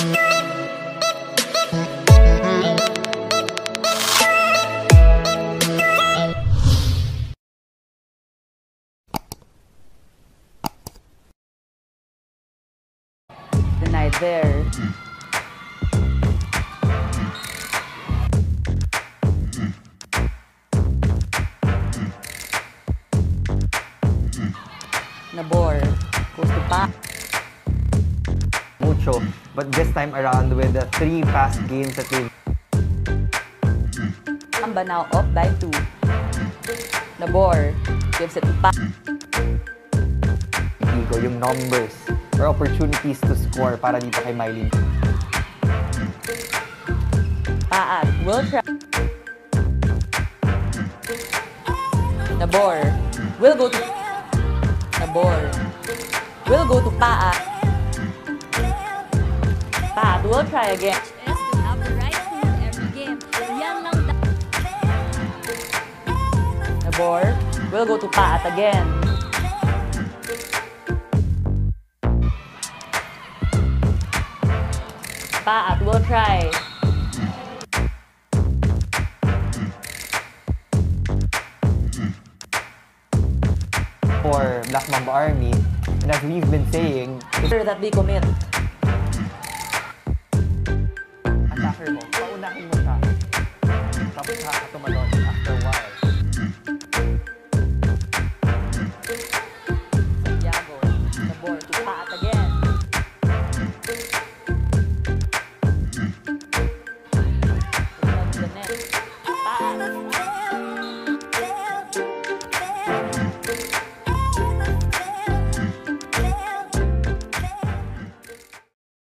Denied there. Nabor goes to Paat. Mucho, but this time around with the 3 past games that they've... Amba now up by 2. Nabor gives it to Paat. Yung numbers or opportunities to score para dito kay Mylene. Paat will try. Nabor will go to Nabor will go to Paat. Paat will try again. Is to have the right food every game. Yan lang Nabor will go to Paat again. Paat will try. For Black Mamba Army, and as we've been saying, Sure that we commit. attacker mo, paunahin mo siya. Tapos nakakatumalon after a while.